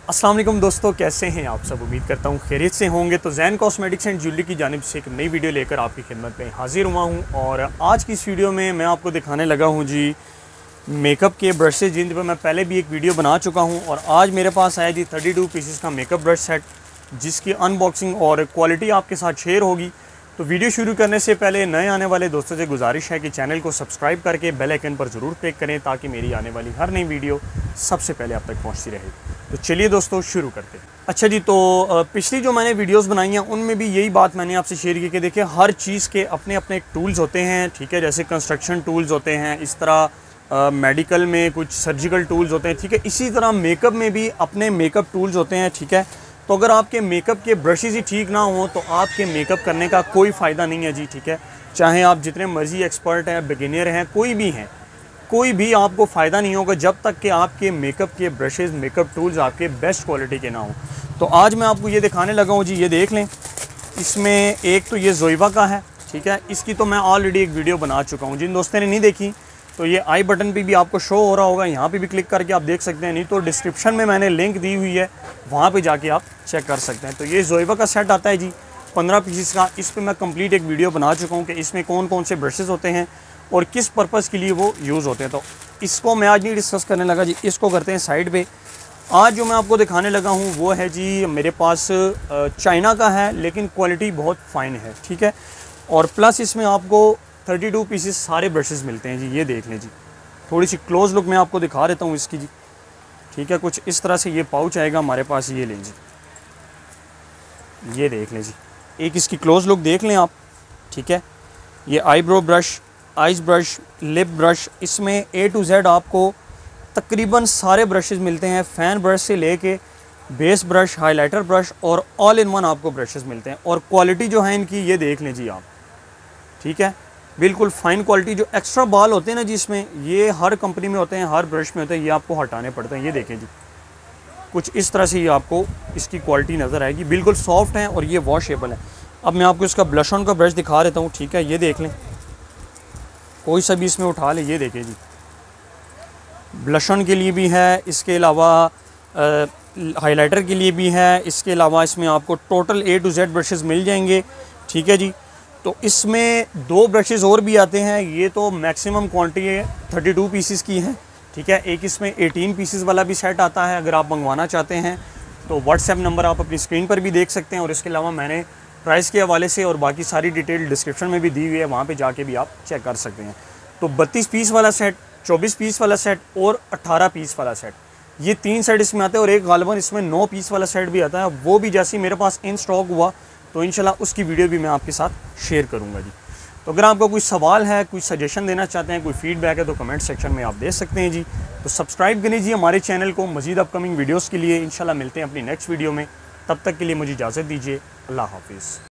अस्सलाम वालेकुम दोस्तों, कैसे हैं आप सब। उम्मीद करता हूँ खैरियत से होंगे। तो जैन कॉस्मेटिक्स एंड ज्वेलरी की जानिब से एक नई वीडियो लेकर आपकी खिदमत में हाजिर हुआ हूँ। और आज की इस वीडियो में मैं आपको दिखाने लगा हूँ जी मेकअप के ब्रशेज़, जिन पर मैं पहले भी एक वीडियो बना चुका हूँ। और आज मेरे पास आया जी 32 पीसेस का मेकअप ब्रश सेट, जिसकी अनबॉक्सिंग और क्वालिटी आपके साथ शेयर होगी। तो वीडियो शुरू करने से पहले नए आने वाले दोस्तों से गुजारिश है कि चैनल को सब्सक्राइब करके बेल आइकन पर ज़रूर क्लिक करें, ताकि मेरी आने वाली हर नई वीडियो सबसे पहले आप तक पहुंचती रहे। तो चलिए दोस्तों शुरू करते हैं। अच्छा जी, तो पिछली जो मैंने वीडियोस बनाई हैं उनमें भी यही बात मैंने आपसे शेयर की कि देखिए हर चीज़ के अपने अपने टूल्स होते हैं, ठीक है। जैसे कंस्ट्रक्शन टूल्स होते हैं, इस तरह मेडिकल में कुछ सर्जिकल टूल्स होते हैं, ठीक है। इसी तरह मेकअप में भी अपने मेकअप टूल्स होते हैं, ठीक है। तो अगर आपके मेकअप के ब्रशेज़ ही ठीक ना हो तो आपके मेकअप करने का कोई फ़ायदा नहीं है जी, ठीक है। चाहे आप जितने मर्ज़ी एक्सपर्ट हैं, बिगिनर हैं, कोई भी हैं, कोई भी आपको फ़ायदा नहीं होगा जब तक कि आपके मेकअप के ब्रशेज़, मेकअप टूल्स आपके बेस्ट क्वालिटी के ना हो। तो आज मैं आपको ये दिखाने लगा हूँ जी, ये देख लें। इसमें एक तो ये जोइवा का है, ठीक है। इसकी तो मैं ऑलरेडी एक वीडियो बना चुका हूँ। जिन दोस्तों ने नहीं देखी तो ये आई बटन पे भी आपको शो हो रहा होगा, यहाँ पे भी क्लिक करके आप देख सकते हैं, नहीं तो डिस्क्रिप्शन में मैंने लिंक दी हुई है, वहाँ पे जाके आप चेक कर सकते हैं। तो ये जोइवा का सेट आता है जी 15 पीसेस का। इस पर मैं कंप्लीट एक वीडियो बना चुका हूँ कि इसमें कौन कौन से ब्रशेज़ होते हैं और किस पर्पज़ के लिए वो यूज़ होते हैं। तो इसको मैं आज नहीं डिस्कस करने लगा जी, इसको करते हैं साइड पे। आज जो मैं आपको दिखाने लगा हूँ वो है जी मेरे पास चाइना का है, लेकिन क्वालिटी बहुत फ़ाइन है, ठीक है। और प्लस इसमें आपको 32 पीसेस सारे ब्रशेज़ मिलते हैं जी। ये देख लें जी, थोड़ी सी क्लोज़ लुक मैं आपको दिखा देता हूँ इसकी जी, ठीक है। कुछ इस तरह से ये पाउच आएगा हमारे पास, ये लें जी, ये देख लें जी। एक इसकी क्लोज़ लुक देख लें आप, ठीक है। ये eyebrow brush, eyes brush, lip brush, इसमें A to Z आपको तकरीबन सारे ब्रशेज़ मिलते हैं। फ़ैन ब्रश से लेके बेस ब्रश, हाइलाइटर ब्रश और ऑल इन वन आपको ब्रशेज़ मिलते हैं। और क्वालिटी जो है इनकी ये देख लें जी आप, ठीक है। बिल्कुल फ़ाइन क्वालिटी। जो एक्स्ट्रा बाल होते हैं ना जी इसमें, ये हर कंपनी में होते हैं, हर ब्रश में होते हैं, ये आपको हटाने पड़ते हैं। ये देखें जी, कुछ इस तरह से ये आपको इसकी क्वालिटी नज़र आएगी। बिल्कुल सॉफ्ट है और ये वॉशेबल है। अब मैं आपको इसका ब्लश ऑन का ब्रश दिखा देता हूँ, ठीक है। ये देख लें, कोई सा भी इसमें उठा लें। ये देखें जी, ब्लश ऑन के लिए भी है, इसके अलावा हाइलाइटर के लिए भी है। इसके अलावा इसमें आपको total A to Z brushes मिल जाएंगे, ठीक है जी। तो इसमें 2 ब्रशेज़ और भी आते हैं। ये तो मैक्सिमम क्वांटिटी 32 पीसेस की है, ठीक है। एक इसमें 18 पीसेस वाला भी सेट आता है। अगर आप मंगवाना चाहते हैं तो व्हाट्सएप नंबर आप अपनी स्क्रीन पर भी देख सकते हैं। और इसके अलावा मैंने प्राइस के हवाले से और बाकी सारी डिटेल डिस्क्रिप्शन में भी दी हुई है, वहाँ पे जाके भी आप चेक कर सकते हैं। तो 32 पीस वाला सेट, 24 पीस वाला सेट और 18 पीस वाला सेट, ये 3 सेट इसमें आते हैं। और एक गालिबन इसमें 9 पीस वाला सेट भी आता है। वो भी जैसे ही मेरे पास इन स्टॉक हुआ तो इंशाल्लाह उसकी वीडियो भी मैं आपके साथ शेयर करूंगा जी। तो अगर आपका कोई सवाल है, कोई सजेशन देना चाहते हैं, कोई फीडबैक है, तो कमेंट सेक्शन में आप दे सकते हैं जी। तो सब्सक्राइब करें जी हमारे चैनल को मज़ीद अपकमिंग वीडियोज़ के लिए। इंशाल्लाह मिलते हैं अपनी नेक्स्ट वीडियो में। तब तक के लिए मुझे इजाज़त दीजिए। अल्लाह हाफिज़।